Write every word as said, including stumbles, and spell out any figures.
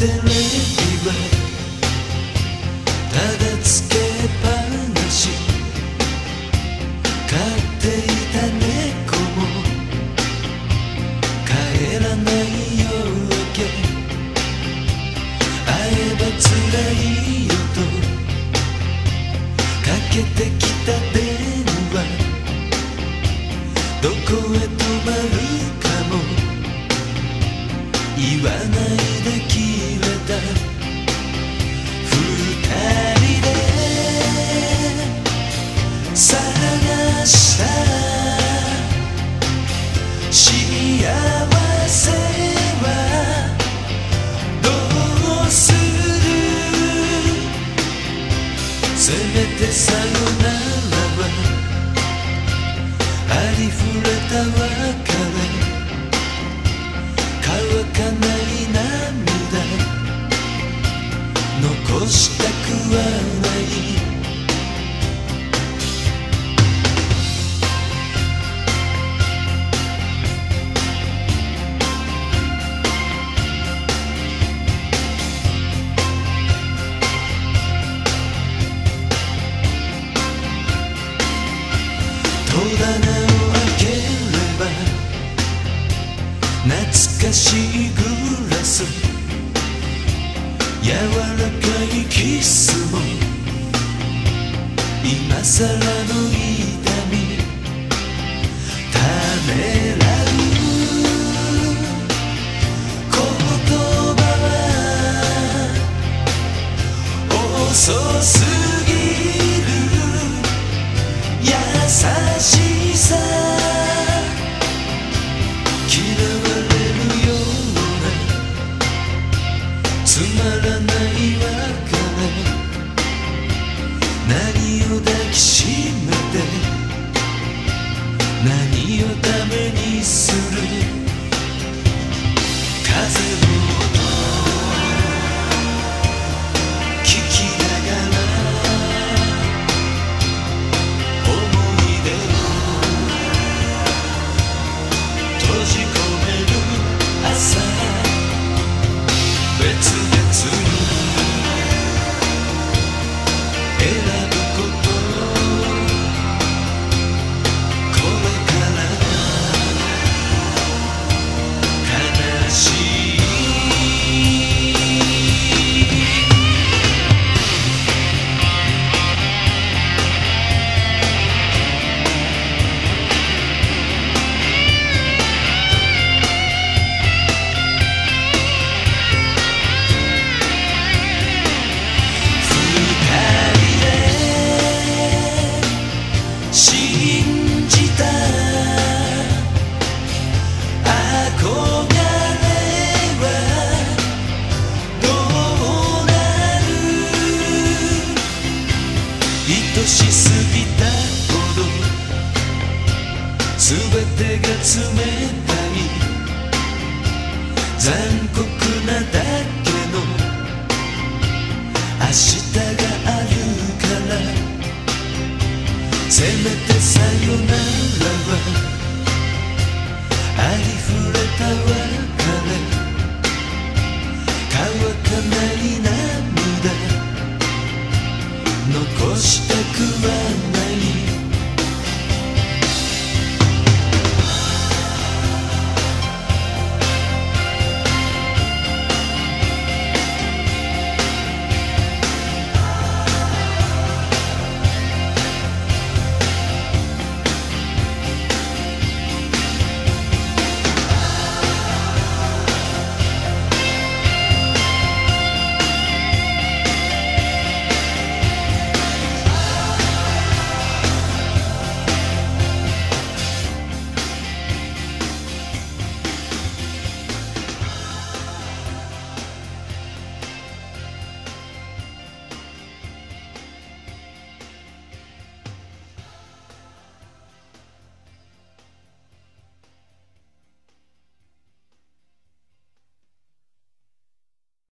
テレビはただつけっぱなし、飼っていた猫も帰らない夜明け、会えばつらいよとかけてきた電話、どこへ止まるかも言わないで切れた。二人で探した幸せはどうする、せめてさよならはありふれた別れ、乾かない涙残したくはない。戸棚を開ければ懐かしいグラス、柔らかいキスも今さらの痛み、ためらう言葉は遅すぎる、優しさ嫌われるようなつまらない別れ、何を抱きしめて何をためにする、風の音聞きながら思い出を閉じ込める朝、別々に選ぶことこれから悲しい。愛しすぎたほど全てが冷たい、残酷なだけの明日があるから、せめてさよならは